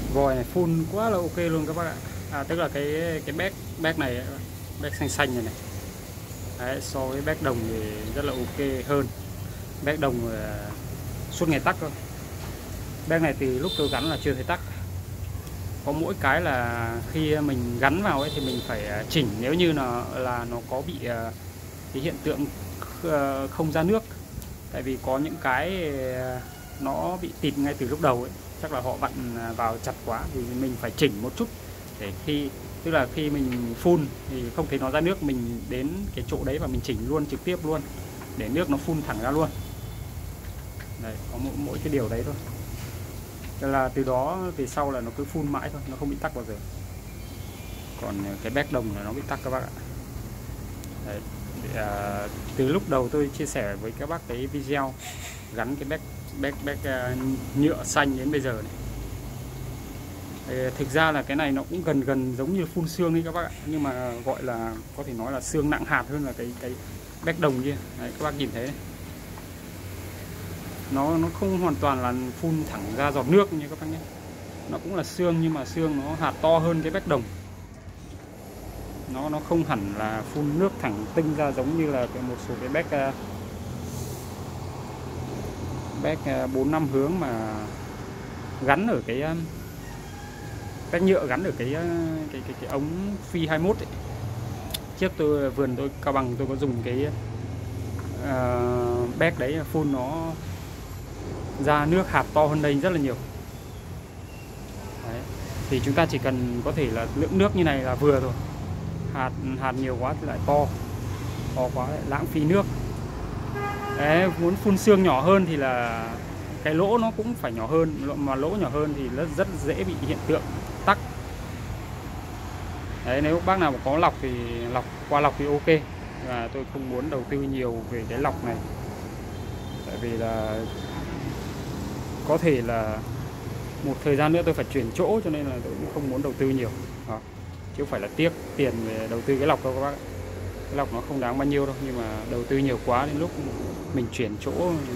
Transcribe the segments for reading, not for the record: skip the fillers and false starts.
Vòi này phun quá là ok luôn các bác ạ. Tức là cái bét này, bét xanh xanh này này. Đấy, so với bét đồng thì rất là ok hơn. Bét đồng suốt ngày tắc thôi. Bét này từ lúc tôi gắn là chưa thấy tắc. Có mỗi cái là khi mình gắn vào ấy thì mình phải chỉnh, nếu như là nó có bị cái hiện tượng không ra nước. Tại vì có những cái nó bị tịt ngay từ lúc đầu ấy, chắc là họ vặn vào chặt quá, thì mình phải chỉnh một chút để tức là khi mình phun thì không thấy nó ra nước, mình đến cái chỗ đấy và mình chỉnh luôn, trực tiếp luôn để nước nó phun thẳng ra luôn. Đấy, có mỗi cái điều đấy thôi. Thế là từ đó về sau là nó cứ phun mãi thôi, nó không bị tắc bao giờ. Còn cái bét đồng là nó bị tắc các bác ạ. Đấy, từ lúc đầu tôi chia sẻ với các bác cái video gắn cái bét nhựa xanh đến bây giờ này. Thực ra là cái này nó cũng gần giống như phun xương ấy các bác ạ, nhưng mà gọi là có thể nói là xương nặng hạt hơn là cái bét đồng kia. Đấy, các bác nhìn thấy này. Nó không hoàn toàn là phun thẳng ra giọt nước như các bác nhé. Nó cũng là xương nhưng mà xương nó hạt to hơn cái bét đồng. Nó không hẳn là phun nước thẳng tinh ra giống như là một số cái bét 4-5 hướng mà gắn ở cái bét nhựa, gắn ở cái ống phi 21 ấy. Trước vườn tôi Cao Bằng tôi có dùng cái bét đấy, phun nó ra nước hạt to hơn đây rất là nhiều. Đấy. Thì chúng ta chỉ cần có thể là lượng nước như này là vừa rồi. Hạt nhiều quá thì lại to quá lại lãng phí nước. Đấy, muốn phun xương nhỏ hơn thì là cái lỗ nó cũng phải nhỏ hơn, mà lỗ nhỏ hơn thì rất dễ bị hiện tượng tắc. Đấy, nếu bác nào mà có lọc thì qua lọc thì ok, và tôi không muốn đầu tư nhiều về cái lọc này, tại vì là có thể là một thời gian nữa tôi phải chuyển chỗ, cho nên là tôi cũng không muốn đầu tư nhiều. Đó. Chứ không phải là tiếc tiền về đầu tư cái lọc đâu các bác. Cái lọc nó không đáng bao nhiêu đâu, nhưng mà đầu tư nhiều quá đến lúc mình chuyển chỗ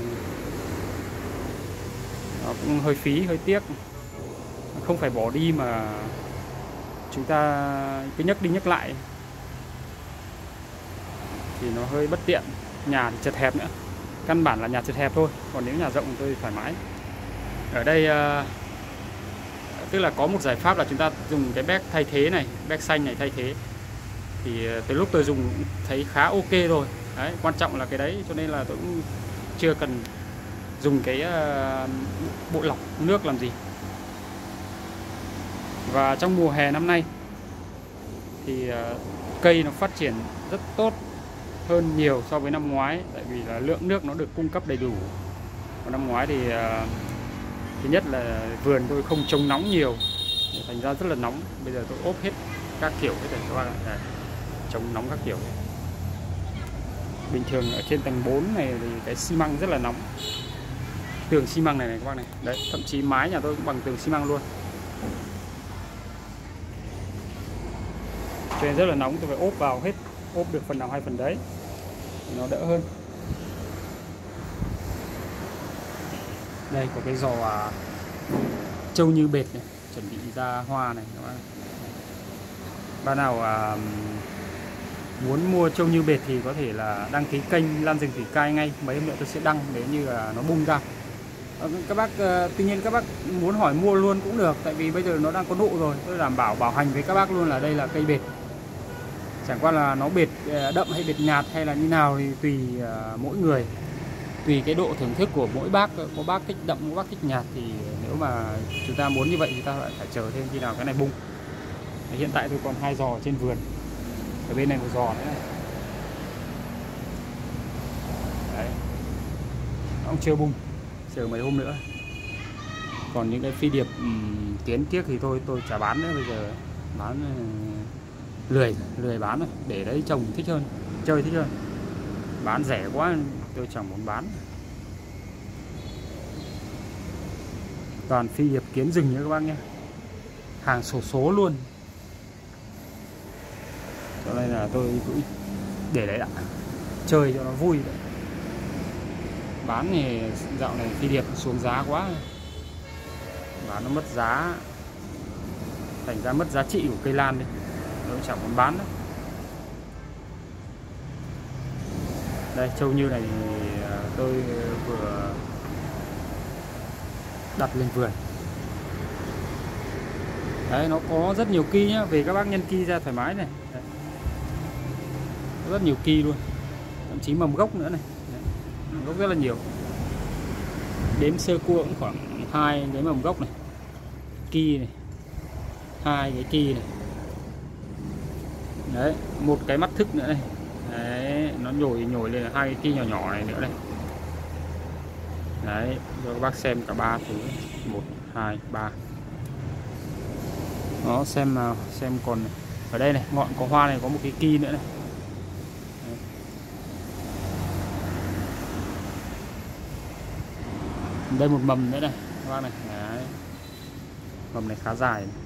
nó cũng hơi phí, hơi tiếc. Không phải bỏ đi mà chúng ta cứ nhắc đi nhắc lại thì nó hơi bất tiện. Nhà thì chật hẹp nữa, căn bản là nhà chật hẹp thôi, còn nếu nhà rộng thì tôi thoải mái. Ở đây tức là có một giải pháp là chúng ta dùng cái bét thay thế này, bét xanh này thay thế. Thì từ lúc tôi dùng thấy khá ok rồi. Đấy, quan trọng là cái đấy, cho nên là tôi cũng chưa cần dùng cái bộ lọc nước làm gì. Và trong mùa hè năm nay thì cây nó phát triển rất tốt hơn nhiều so với năm ngoái, tại vì là lượng nước nó được cung cấp đầy đủ. Còn năm ngoái thì thứ nhất là vườn tôi không chống nóng nhiều, thành ra rất là nóng. Bây giờ tôi ốp hết các kiểu hết rồi các bạn ạ, chống nóng các kiểu. Bình thường ở trên tầng 4 này thì cái xi măng rất là nóng, tường xi măng này các bác này. Đấy, thậm chí mái nhà tôi cũng bằng tường xi măng luôn, cho nên rất là nóng. Tôi phải ốp vào hết, ốp được phần nào hay phần đấy thì nó đỡ hơn. Đây có cái giò trâu như bệt này, chuẩn bị ra hoa này các bạn. Bạn nào muốn mua trâu như bệt thì có thể là đăng ký kênh Lan Rừng Thủy Cai ngay, mấy hôm nữa tôi sẽ đăng nếu như là nó bung ra. Các bác tuy nhiên các bác muốn hỏi mua luôn cũng được, tại vì bây giờ nó đang có nụ rồi. Tôi đảm bảo hành với các bác luôn là đây là cây bệt. Chẳng qua là nó bệt đậm hay bệt nhạt hay là như nào thì tùy mỗi người, tùy cái độ thưởng thức của mỗi bác. Có bác thích đậm, có bác thích nhạt, thì nếu mà chúng ta muốn như vậy thì ta lại phải chờ thêm khi nào cái này bung. Hiện tại tôi còn 2 giò trên vườn, ở bên này một giò nữa này. Đấy, nó cũng chưa bung, chờ mấy hôm nữa. Còn những cái phi điệp tiến tiếc thì thôi tôi chả bán nữa, bây giờ bán lười bán rồi, để đấy trồng thích hơn, chơi thích hơn. Bán rẻ quá tôi chẳng muốn bán. Toàn phi điệp kiến rừng nhé các bác nhé, hàng xổ số luôn. Cho nên là tôi cũng để đấy ạ, chơi cho nó vui. Bán thì dạo này phi điệp xuống giá quá, bán nó mất giá, thành ra mất giá trị của cây lan đi, tôi chẳng muốn bán nữa. Đây trâu như này thì tôi vừa đặt lên vườn. Đấy, nó có rất nhiều ki nhá, về các bác nhân ki ra thoải mái này. Đấy. Rất nhiều ki luôn, thậm chí mầm gốc nữa này. Đấy. Mầm gốc rất là nhiều, đếm sơ cua cũng khoảng 2 cái mầm gốc này, ki này, 2 cái ki này. Đấy, một cái mắt thức nữa này. Đấy, nó nhồi lên là 2 cái ki nhỏ nhỏ này nữa này. Đấy, cho các bác xem cả 3 thứ, 1, 2, 3. Nó xem nào, xem còn ở đây này, ngọn có hoa này có một cái ki nữa này. Đấy. Đây một mầm nữa này các bác này. Đấy. Mầm này khá dài này.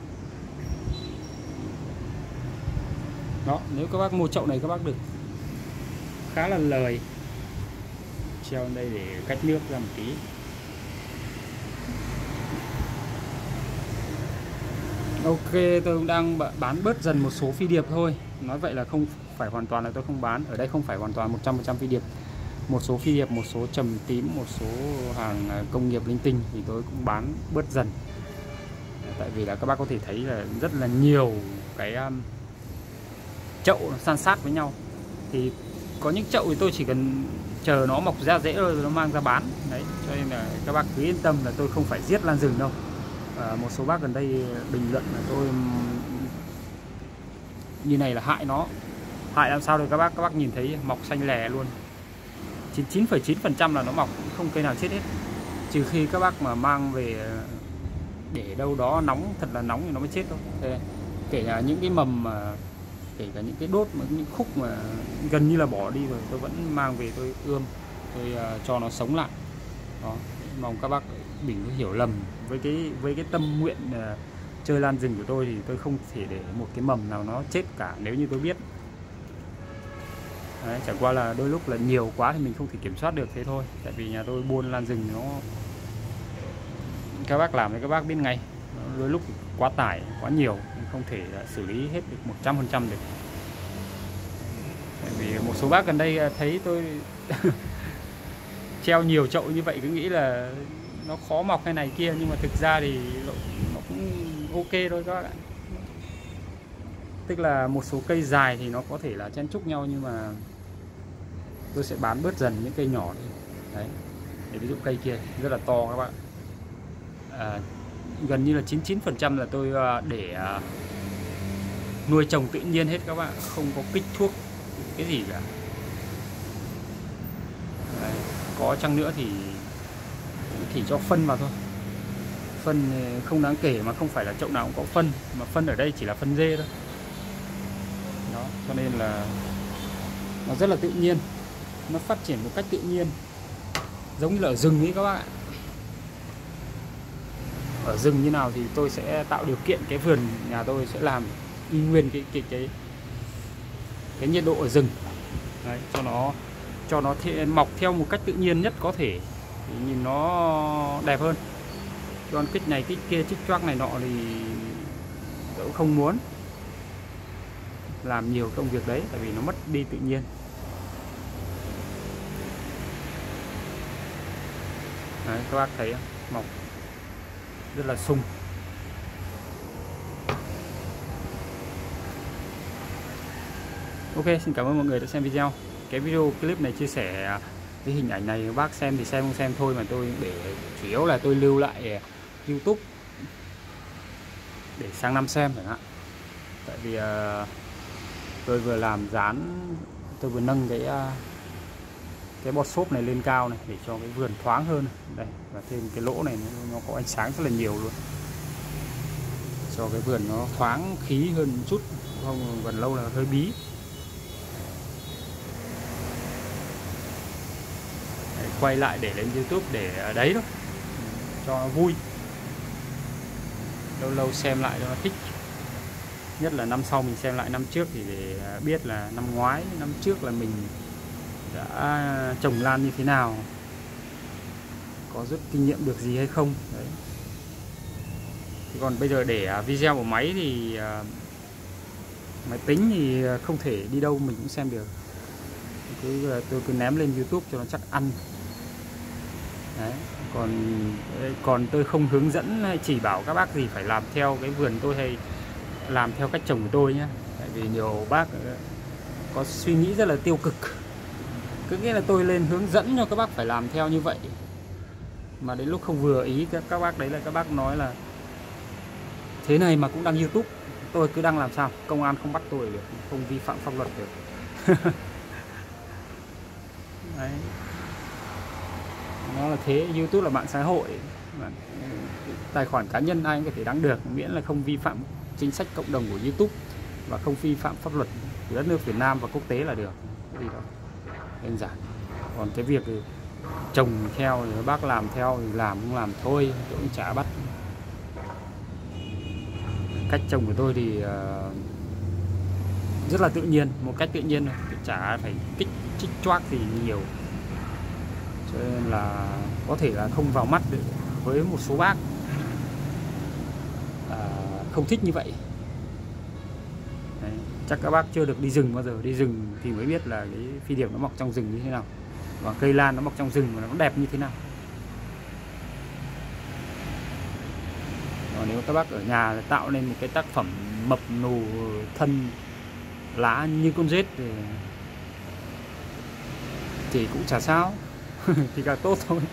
Đó, nếu các bác mua chậu này các bác được khá là lời. Treo đây để cách nước ra một tí. Ok, tôi cũng đang bán bớt dần một số phi điệp thôi. Nói vậy là không phải hoàn toàn là tôi không bán. Ở đây không phải hoàn toàn 100% phi điệp. Một số phi điệp, một số trầm tím, một số hàng công nghiệp linh tinh thì tôi cũng bán bớt dần. Tại vì là các bác có thể thấy là rất là nhiều cái chậu san sát với nhau. Thì có những chậu thì tôi chỉ cần chờ nó mọc ra rễ rồi nó mang ra bán. Đấy, cho nên là các bác cứ yên tâm là tôi không phải giết lan rừng đâu. Một số bác gần đây bình luận là tôi như này là hại nó. Hại làm sao được các bác nhìn thấy mọc xanh lè luôn. 99,9% là nó mọc, không cây nào chết hết. Trừ khi các bác mà mang về để đâu đó nóng, thật là nóng thì nó mới chết thôi. Đây, kể cả những cái mầm mà, kể cả những cái đốt mà những khúc mà gần như là bỏ đi rồi, tôi vẫn mang về tôi ươm, tôi cho nó sống lại. Đó, mong các bác đừng có hiểu lầm với cái tâm nguyện chơi lan rừng của tôi, thì tôi không thể để một cái mầm nào nó chết cả nếu như tôi biết. Đấy, chẳng qua là đôi lúc là nhiều quá thì mình không thể kiểm soát được thế thôi. Tại vì nhà tôi buôn lan rừng nó, các bác làm thì các bác biết ngay, đôi lúc quá tải, quá nhiều, không thể xử lý hết được 100% được. Tại vì một số bác gần đây thấy tôi treo nhiều chậu như vậy cứ nghĩ là nó khó mọc hay này kia, nhưng mà thực ra thì nó cũng ok thôi các bác ạ. Tức là một số cây dài thì nó có thể là chen chúc nhau, nhưng mà tôi sẽ bán bớt dần những cây nhỏ đi. Đấy, để ví dụ cây kia rất là to các bạn, gần như là 99% là tôi để nuôi trồng tự nhiên hết các bạn, không có kích thuốc cái gì cả. Đấy, có chăng nữa thì chỉ cho phân vào thôi. Phân không đáng kể, mà không phải là chậu nào cũng có phân, mà phân ở đây chỉ là phân dê thôi. Đó, cho nên là nó rất là tự nhiên, nó phát triển một cách tự nhiên, giống như là ở rừng ấy các bạn ạ. Ở rừng như nào thì tôi sẽ tạo điều kiện cái vườn nhà tôi sẽ làm y nguyên cái nhiệt độ ở rừng. Đấy, cho nó mọc theo một cách tự nhiên nhất có thể thì nhìn nó đẹp hơn. Còn kích này kích kia chích choác này nọ thì tôi cũng không muốn làm nhiều công việc đấy, tại vì nó mất đi tự nhiên. Đấy, các bác thấy không? Mọc rất là sung. Ok, xin cảm ơn mọi người đã xem video. Cái video clip này chia sẻ cái hình ảnh này các bác xem thì xem, không xem thôi, mà tôi để chủ yếu là tôi lưu lại YouTube để sang năm xem chẳng hạn. Tại vì tôi vừa làm dán, tôi vừa nâng cái bọt xốp này lên cao này để cho cái vườn thoáng hơn đây, và thêm cái lỗ này nó có ánh sáng rất là nhiều luôn, cho cái vườn nó thoáng khí hơn một chút, không gần lâu là hơi bí. Để quay lại để lên YouTube để ở đấy thôi, cho nó vui, lâu lâu xem lại cho nó thích. Nhất là năm sau mình xem lại năm trước thì để biết là năm ngoái, năm trước là mình đã trồng lan như thế nào, có rút kinh nghiệm được gì hay không. Đấy. Còn bây giờ để video của máy thì máy tính thì không thể đi đâu mình cũng xem được. Tôi cứ ném lên YouTube cho nó chắc ăn. Đấy. Còn tôi không hướng dẫn hay chỉ bảo các bác gì phải làm theo cái vườn tôi hay làm theo cách trồng của tôi nhé. Tại vì nhiều bác có suy nghĩ rất là tiêu cực, cứ nghĩa là tôi lên hướng dẫn cho các bác phải làm theo như vậy, mà đến lúc không vừa ý các bác đấy là các bác nói là thế này mà cũng đăng YouTube. Tôi cứ đăng làm sao công an không bắt tôi được, không vi phạm pháp luật được. Đấy. Nó là thế. YouTube là mạng xã hội, tài khoản cá nhân ai cũng có thể đăng được, miễn là không vi phạm chính sách cộng đồng của YouTube và không vi phạm pháp luật của đất nước Việt Nam và quốc tế là được. Cái gì đó đơn giản. Còn cái việc thì trồng theo thì bác làm theo thì làm, không làm thôi, tôi cũng chả bắt. Cách trồng của tôi thì rất là tự nhiên, một cách tự nhiên, chả phải chích choác gì nhiều, cho nên là có thể là không vào mắt được với một số bác không thích như vậy. Đấy, chắc các bác chưa được đi rừng bao giờ, đi rừng thì mới biết là cái phi điệp nó mọc trong rừng như thế nào, và cây lan nó mọc trong rừng mà nó đẹp như thế nào. Còn nếu các bác ở nhà tạo nên một cái tác phẩm mập nù thân lá như con rết thì cũng chả sao. Thì càng tốt thôi.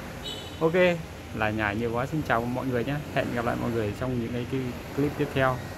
Ok, là nhải nhiều quá, xin chào mọi người nhé. Hẹn gặp lại mọi người trong những cái clip tiếp theo.